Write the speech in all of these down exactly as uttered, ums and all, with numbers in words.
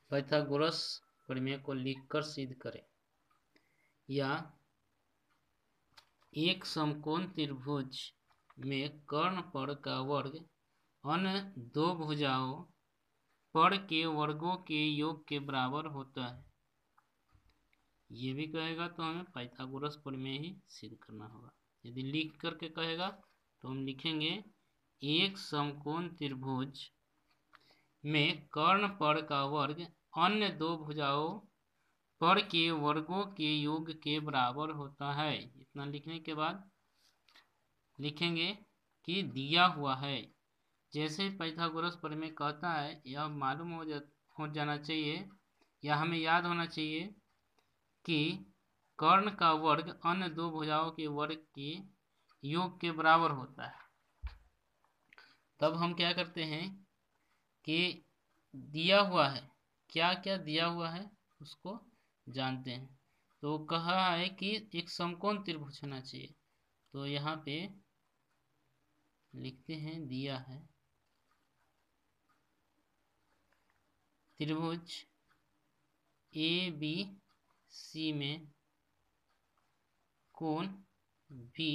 Pythagoras प्रमेय को लिखकर सिद्ध करें। या एक समकोण त्रिभुज में कर्णपड़ का वर्ग अन्य दो भुजाओं पड़ के वर्गों के योग के बराबर होता है। ये भी कहेगा तो हमें पाइथागोरस प्रमेय ही सिद्ध करना होगा। यदि लिख करके कहेगा तो हम लिखेंगे एक समकोण त्रिभुज में कर्णपड़ का वर्ग अन्य दो भुजाओं पड़ के वर्गों के योग के बराबर होता है। इतना लिखने के बाद लिखेंगे कि दिया हुआ है। जैसे पाइथागोरस प्रमेय कहता है, यह मालूम हो जा हो जाना चाहिए या हमें याद होना चाहिए कि कर्ण का वर्ग अन्य दो भुजाओं के वर्ग के योग के बराबर होता है। तब हम क्या करते हैं कि दिया हुआ है, क्या क्या दिया हुआ है उसको जानते हैं। तो कहा है कि एक समकोण त्रिभुज होना चाहिए, तो यहाँ पे लिखते हैं दिया है त्रिभुज ए बी सी में कोण बी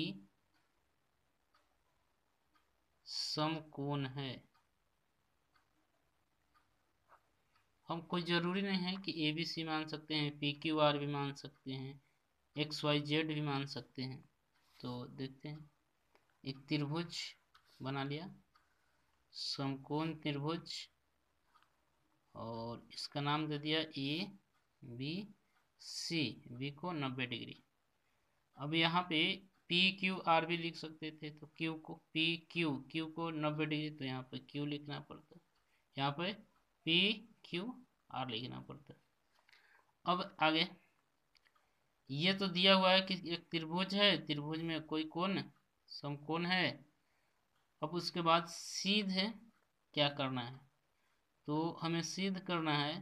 समकोण है। हम कोई जरूरी नहीं है कि ए बी सी मान सकते हैं, पी क्यू आर भी मान सकते हैं, एक्स वाई जेड भी मान सकते हैं। तो देखते हैं, एक त्रिभुज बना लिया, समकोण त्रिभुज, और इसका नाम दे दिया ए बी सी, बी को नब्बे डिग्री। अब यहाँ पे पी क्यू आर भी लिख सकते थे, तो क्यू को पी क्यू क्यू को नब्बे डिग्री, तो यहाँ पे क्यू लिखना पड़ता है, यहाँ पे पी क्यू आर लिखना पड़ता है। अब आगे ये तो दिया हुआ है कि एक त्रिभुज है, त्रिभुज में कोई कोण समकोण है। अब उसके बाद सीधे क्या करना है, तो हमें सिद्ध करना है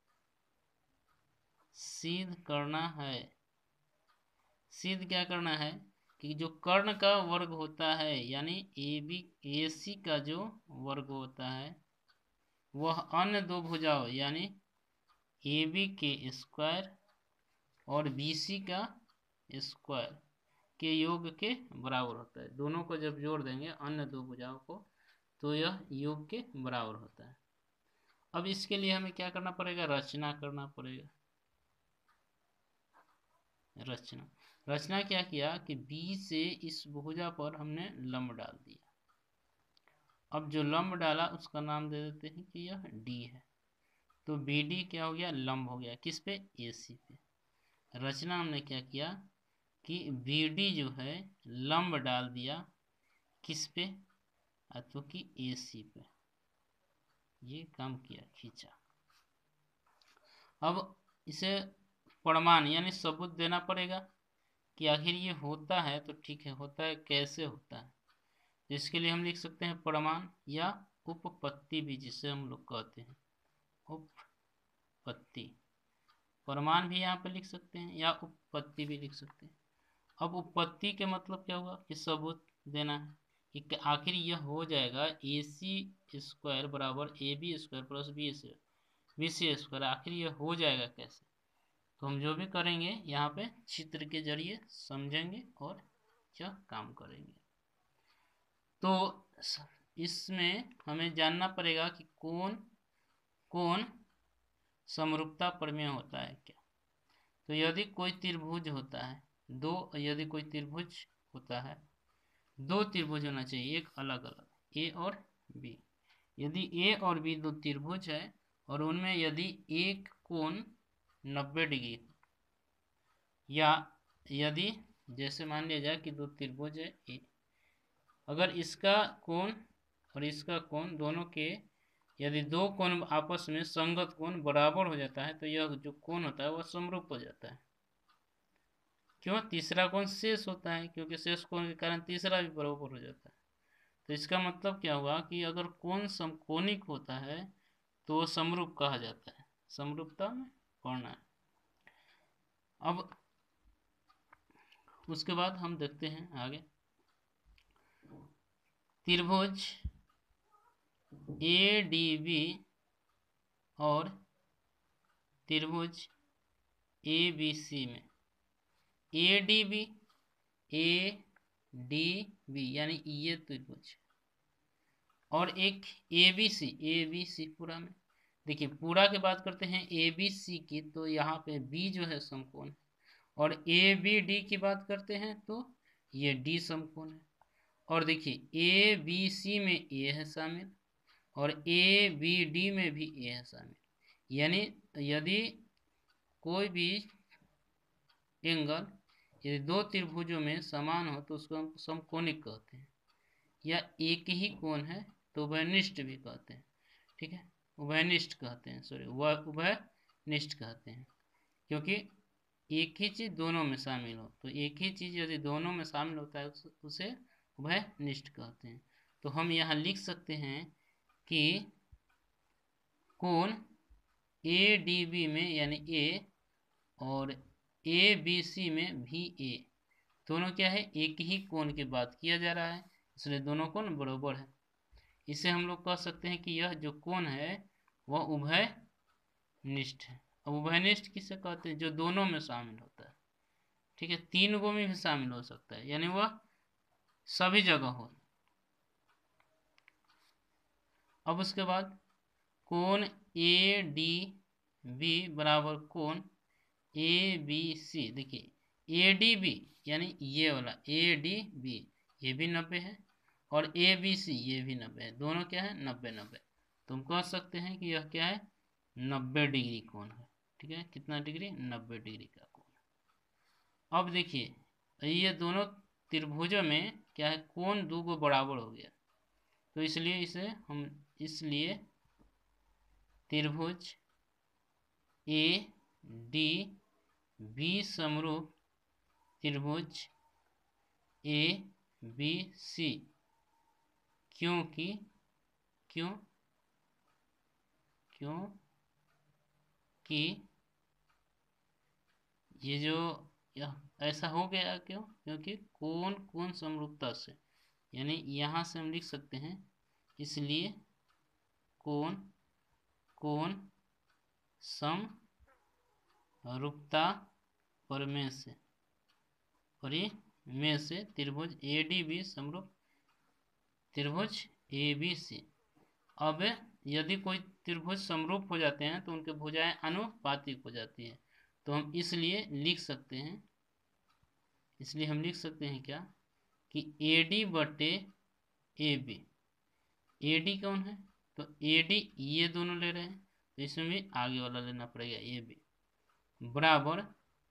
सिद्ध करना है सिद्ध क्या करना है कि जो कर्ण का वर्ग होता है, यानी ए बी ए सी का जो वर्ग होता है, वह अन्य दो भुजाओं यानी ए बी के स्क्वायर और बी सी का स्क्वायर के योग के बराबर होता है। दोनों को जब जोड़ देंगे अन्य दो भुजाओं को, तो यह योग के बराबर होता है। अब इसके लिए हमें क्या करना पड़ेगा, रचना करना पड़ेगा। रचना रचना क्या किया कि बी से इस भुजा पर हमने लंब डाल दिया। अब जो लंब डाला उसका नाम दे देते हैं कि यह डी है। तो बी डी क्या हो गया, लंब हो गया किस पे, ए सी पे। रचना हमने क्या किया कि बी डी जो है लंब डाल दिया किस पे, तो कि ए सी पे। ये काम किया, खींचा। अब इसे प्रमाण यानी सबूत देना पड़ेगा कि आखिर ये होता है। तो ठीक है, होता है, कैसे होता है, तो इसके लिए हम लिख सकते हैं प्रमाण या उपपत्ति भी, जिसे हम लोग कहते हैं उपपत्ति। प्रमाण भी यहाँ पे लिख सकते हैं या उपपत्ति भी लिख सकते हैं। अब उपपत्ति के मतलब क्या हुआ कि सबूत देना है कि आखिर यह हो जाएगा ए सी स्क्वायर बराबर A B square plus B square B C square, आखिर यह हो जाएगा कैसे। तो हम जो भी करेंगे यहाँ पे चित्र के जरिए समझेंगे और यह काम करेंगे। तो इसमें हमें जानना पड़ेगा कि कौन कौन समरूपता प्रमेय होता है क्या। तो यदि कोई त्रिभुज होता है, दो यदि कोई त्रिभुज होता है, दो त्रिभुज होना चाहिए, एक अलग अलग, ए और बी। यदि ए और बी दो त्रिभुज है और उनमें यदि एक कोण नब्बे डिग्री, या यदि जैसे मान लिया जाए कि दो त्रिभुज है ए, अगर इसका कोण और इसका कोण दोनों के यदि दो कोण आपस में संगत कोण बराबर हो जाता है, तो यह जो कोण होता है वह समरूप हो जाता है। क्यों, तीसरा कोण शेष होता है, क्योंकि शेष कोण के कारण तीसरा भी बराबर हो जाता है। तो इसका मतलब क्या हुआ कि अगर कोण समकोणिक होता है तो समरूप कहा जाता है, समरूपता में पढ़ना है। अब उसके बाद हम देखते हैं आगे, त्रिभुज ए डी बी और त्रिभुज ए बी सी में A D B A D B यानी ये त्रिभुज और एक ए बी सी ए बी सी पूरा में, देखिए पूरा की बात करते हैं ए बी सी की तो यहाँ पे बी जो है समकोण है, और ए बी डी की बात करते हैं तो ये डी समकोण है। और देखिए ए बी सी में ए है शामिल और ए बी डी में भी ए है शामिल, यानी यदि कोई भी एंगल यदि दो त्रिभुजों में समान हो तो उसको हम समकोणिक कहते हैं, या एक ही कोण है तो उभयनिष्ठ भी कहते हैं। ठीक है, उभयनिष्ठ कहते हैं, सॉरी उभयनिष्ठ कहते हैं, क्योंकि एक ही चीज दोनों में शामिल हो तो एक ही चीज यदि दोनों में शामिल होता है उसे उभयनिष्ठ कहते हैं। तो हम यहाँ लिख सकते हैं कि कोण ए डी बी में यानी ए और ए बी सी में भी ए, दोनों क्या है, एक ही कोण की बात किया जा रहा है, इसलिए दोनों कोण बराबर है। इसे हम लोग कह सकते हैं कि यह जो कोण है वह उभयनिष्ठ है। अब उभयनिष्ठ किसे कहते हैं, जो दोनों में शामिल होता है। ठीक है, तीन गो में भी शामिल हो सकता है, यानी वह सभी जगह हो। अब उसके बाद कोण ए डी बी बराबर कोण ए बी सी, देखिए ए डी बी यानी ये वाला ए डी बी ये भी नब्बे है और ए बी सी ये भी नब्बे है, दोनों क्या है नब्बे नब्बे। तो हम कह सकते हैं कि यह क्या है नब्बे डिग्री कोण है। ठीक है, कितना डिग्री, नब्बे डिग्री का कोण। अब देखिए ये दोनों त्रिभुजों में क्या है कोण दो को बराबर हो गया, तो इसलिए इसे हम इसलिए त्रिभुज ए डी बी समरूप त्रिभुज ए बी सी, क्योंकि क्यों क्यों कि ये जो यह ऐसा हो गया क्यों, क्योंकि कोण कोण समरूपता से, यानी यहाँ से हम लिख सकते हैं इसलिए कोण कोण समरूपता परिमेय से परिमेय से त्रिभुज ए डी बी समरूप त्रिभुज ए बी सी। अब यदि कोई त्रिभुज समरूप हो जाते हैं तो उनके भुजाएं अनुपातिक हो जाती है, तो हम इसलिए लिख सकते हैं इसलिए हम लिख सकते हैं क्या कि ए डी बटे ए बी, ए डी कौन है तो ए डी ये दोनों ले रहे हैं तो इसमें भी आगे वाला लेना पड़ेगा ए बी बराबर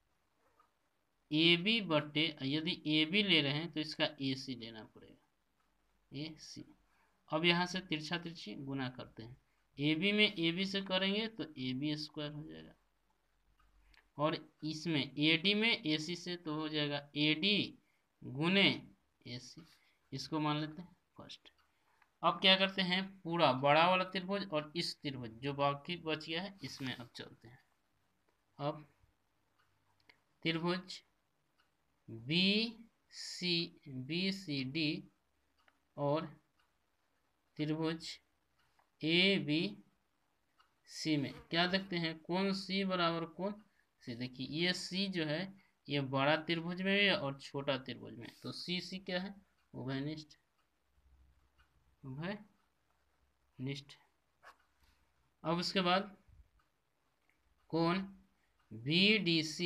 ए बी बटे, यदि ए बी ले रहे हैं तो इसका ए सी लेना पड़ेगा ए सी। अब यहाँ से तिरछा तिरछी गुना करते हैं, ए बी में ए बी से करेंगे तो ए बी स्क्वायर हो जाएगा और इसमें ए डी में ए सी से तो हो जाएगा ए डी गुने ए सी, इसको मान लेते हैं फर्स्ट। अब क्या करते हैं पूरा बड़ा वाला त्रिभुज और इस त्रिभुज जो बाकी बच गया है इसमें अब चलते हैं। अब त्रिभुज B C B C D और त्रिभुज ए बी सी में क्या देखते हैं कोण सी बराबर कोण सी। देखिए ये सी जो है ये बड़ा त्रिभुज में है और छोटा त्रिभुज में, तो सी सी क्या है उभयनिष्ठ उभयनिष्ठ। अब उसके बाद कोण बी डी सी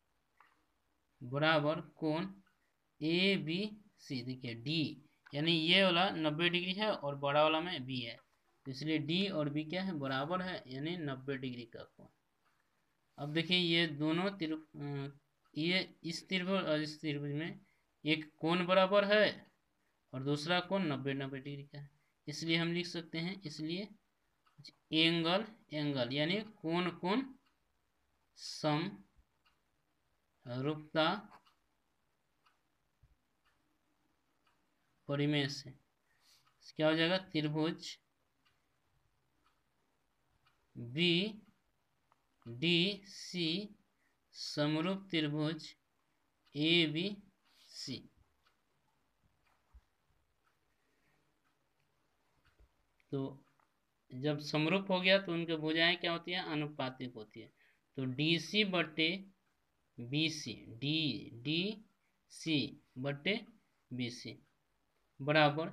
बराबर कोण ए बी सी, देखिए डी यानी ये वाला नब्बे डिग्री है और बड़ा वाला में बी है, तो इसलिए डी और बी क्या है बराबर है यानी नब्बे डिग्री का कोण। अब देखिए ये दोनों त्रिभुज ये इस त्रिभुज और इस त्रिभुज में एक कोण बराबर है और दूसरा कोण नब्बे नब्बे डिग्री का है, इसलिए हम लिख सकते हैं इसलिए एंगल एंगल यानी कोण कोण समरूपता परिमेय से क्या हो जाएगा त्रिभुज बी डी सी समरूप त्रिभुज ए बी सी। तो जब समरूप हो गया तो उनके भुजाएं क्या होती है अनुपातिक होती है, तो डी सी बटे B C, D D C बटे बी सी बराबर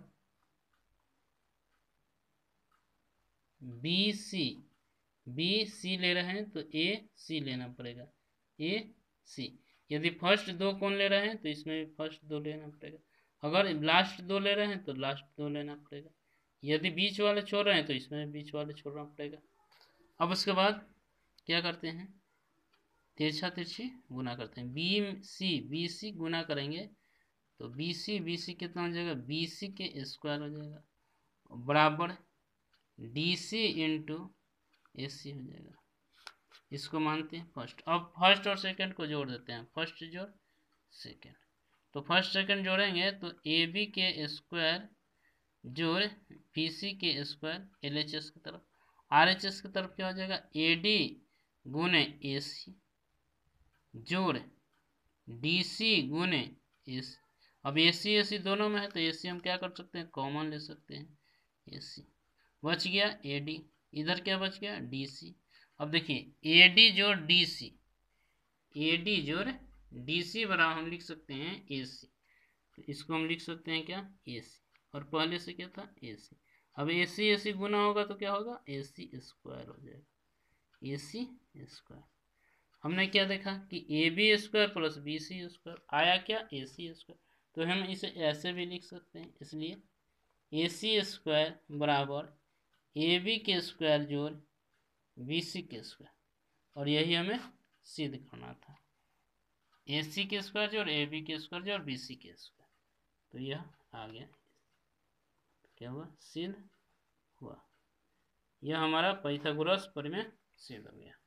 बी सी, बी सी ले रहे हैं तो ए सी लेना पड़ेगा, ए सी। यदि फर्स्ट दो कौन ले रहे हैं तो इसमें भी फर्स्ट दो लेना पड़ेगा, अगर लास्ट दो ले रहे हैं तो लास्ट दो लेना पड़ेगा, यदि बीच वाले छोड़ रहे हैं तो इसमें बीच वाले छोड़ना पड़ेगा। अब उसके बाद क्या करते हैं, तिरछा तिरछी गुना करते हैं, बी सी बी सी गुना करेंगे तो बी सी बी सी कितना हो जाएगा, बी सी के स्क्वायर हो जाएगा बराबर डी सी इंटू ए सी हो जाएगा। इसको मानते हैं फर्स्ट। अब फर्स्ट और सेकंड को जोड़ देते हैं, फर्स्ट जोड़ सेकंड, तो फर्स्ट सेकंड जोड़ेंगे तो ए बी के स्क्वायर जोड़ बी सी के स्क्वायर एल एच एस की तरफ, आर एच एस की तरफ क्या हो जाएगा, ए डी गुने ए सी जोड़ डी सी गुने ए सी। अब ए सी ए सी दोनों में है तो ए सी हम क्या कर सकते हैं, कॉमन ले सकते हैं, ए सी बच गया, ए डी इधर क्या बच गया, डी सी। अब देखिए ए डी जोड़ डी सी, ए डी जोड़ डी सी बराबर हम लिख सकते हैं ए सी, तो इसको हम लिख सकते हैं क्या, ए सी, और पहले से क्या था ए सी। अब ए सी ए सी गुना होगा तो क्या होगा, ए सी स्क्वायर हो जाएगा, ए सी स्क्वायर। हमने क्या देखा कि A B square plus B C square आया क्या, ए सी स्क्वायर, तो हम इसे ऐसे भी लिख सकते हैं, इसलिए ए सी स्क्वायर बराबर ए बी के स्क्वायर जोड़ बी सी के स्क्वायर, और यही हमें सिद्ध करना था, ए सी के स्क्वायर जोड़ ए बी के स्क्वायर जोड़ बी सी के स्क्वायर, तो यह आ गया, क्या हुआ, सिद्ध हुआ। यह हमारा पाइथागोरस प्रमेय सिद्ध हो गया।